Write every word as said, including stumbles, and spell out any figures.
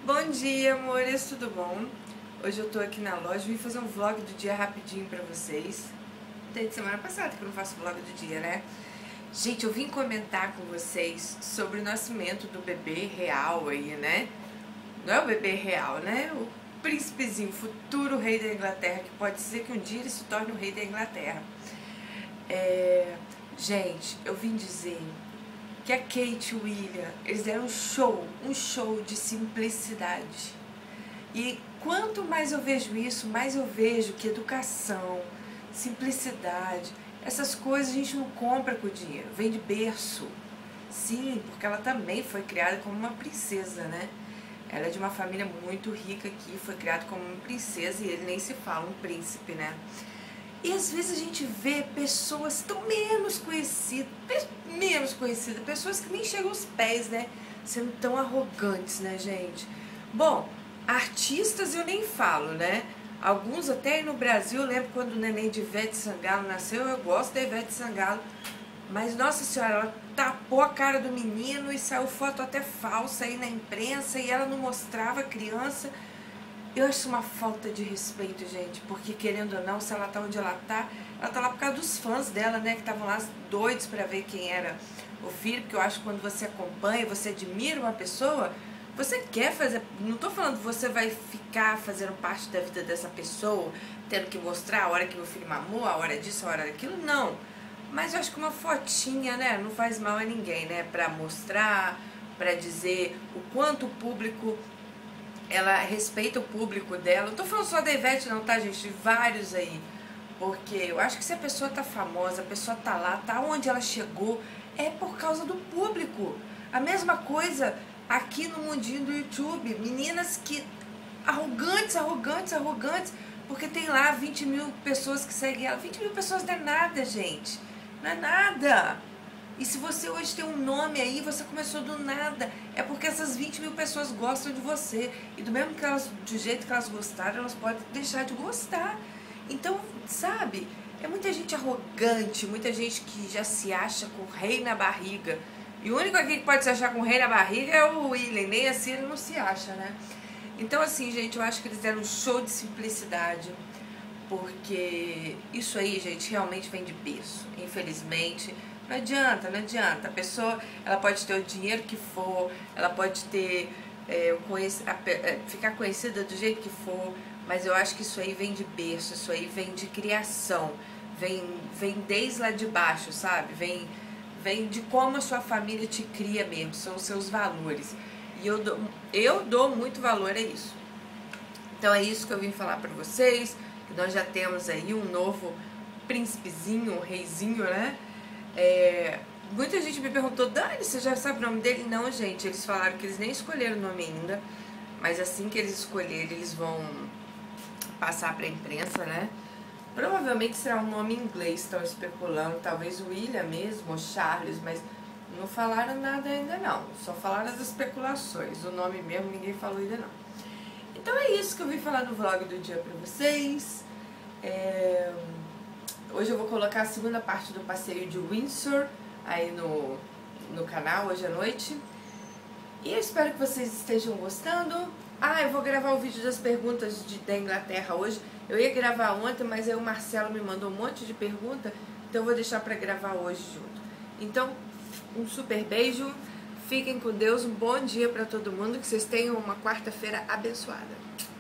Bom dia, amores, tudo bom? Hoje eu tô aqui na loja, vim fazer um vlog do dia rapidinho pra vocês. Desde semana passada que eu não faço vlog do dia, né? Gente, eu vim comentar com vocês sobre o nascimento do bebê real aí, né? Não é o bebê real, né? O príncipezinho, futuro rei da Inglaterra, que pode ser que um dia ele se torne o rei da Inglaterra. É... Gente, eu vim dizer que a Kate e o William, eles deram um show, um show de simplicidade. E quanto mais eu vejo isso, mais eu vejo que educação, simplicidade, essas coisas a gente não compra com dinheiro, vem de berço. Sim, porque ela também foi criada como uma princesa, né? Ela é de uma família muito rica aqui, foi criada como uma princesa e ele nem se fala, um príncipe, né? E às vezes a gente vê pessoas tão menos conhecidas, menos conhecidas, pessoas que nem chegam aos pés, né? Sendo tão arrogantes, né, gente? Bom, artistas eu nem falo, né? Alguns até aí no Brasil, eu lembro quando o neném de Ivete Sangalo nasceu, eu gosto da Ivete Sangalo, mas nossa senhora, ela tapou a cara do menino e saiu foto até falsa aí na imprensa e ela não mostrava a criança. Eu acho uma falta de respeito, gente, porque querendo ou não, se ela tá onde ela tá, ela tá lá por causa dos fãs dela, né, que estavam lá doidos pra ver quem era o filho, porque eu acho que quando você acompanha, você admira uma pessoa, você quer fazer, não tô falando que você vai ficar fazendo parte da vida dessa pessoa, tendo que mostrar a hora que meu filho mamou, a hora disso, a hora daquilo, não. Mas eu acho que uma fotinha, né, não faz mal a ninguém, né, pra mostrar, pra dizer o quanto o público... ela respeita o público dela. Não tô falando só da Ivete não, tá, gente? De vários aí. Porque eu acho que se a pessoa tá famosa, a pessoa tá lá, tá onde ela chegou, é por causa do público. A mesma coisa aqui no mundinho do YouTube. Meninas que... arrogantes, arrogantes, arrogantes, porque tem lá vinte mil pessoas que seguem ela. vinte mil pessoas não é nada, gente. Não é nada. E se você hoje tem um nome aí, você começou do nada, é porque essas vinte mil pessoas gostam de você. E do mesmo que elas, do jeito que elas gostaram, elas podem deixar de gostar. Então, sabe, é muita gente arrogante, muita gente que já se acha com o rei na barriga. E o único aqui que pode se achar com o rei na barriga é o William, nem assim ele não se acha, né? Então, assim, gente, eu acho que eles deram um show de simplicidade, porque isso aí, gente, realmente vem de berço, infelizmente. Não adianta, não adianta. A pessoa, ela pode ter o dinheiro que for, ela pode ter, é, conhece, a, é, ficar conhecida do jeito que for, mas eu acho que isso aí vem de berço, isso aí vem de criação, vem, vem desde lá de baixo, sabe? Vem, vem de como a sua família te cria mesmo, são os seus valores. E eu dou, eu dou muito valor a isso. Então é isso que eu vim falar pra vocês, que nós já temos aí um novo príncipezinho, um reizinho, né? É, muita gente me perguntou, Dani, você já sabe o nome dele? Não, gente, eles falaram que eles nem escolheram o nome ainda, mas assim que eles escolherem, eles vão passar pra imprensa, né? Provavelmente será um nome em inglês, estão especulando, talvez o William mesmo, ou Charles, mas não falaram nada ainda não, só falaram as especulações, o nome mesmo ninguém falou ainda não. Então é isso que eu vim falar no vlog do dia pra vocês. É... Hoje eu vou colocar a segunda parte do passeio de Windsor aí no, no canal, hoje à noite. E eu espero que vocês estejam gostando. Ah, eu vou gravar o vídeo das perguntas de, da Inglaterra hoje. Eu ia gravar ontem, mas aí o Marcelo me mandou um monte de pergunta, então eu vou deixar pra gravar hoje junto. Então, um super beijo, fiquem com Deus, um bom dia pra todo mundo, que vocês tenham uma quarta-feira abençoada.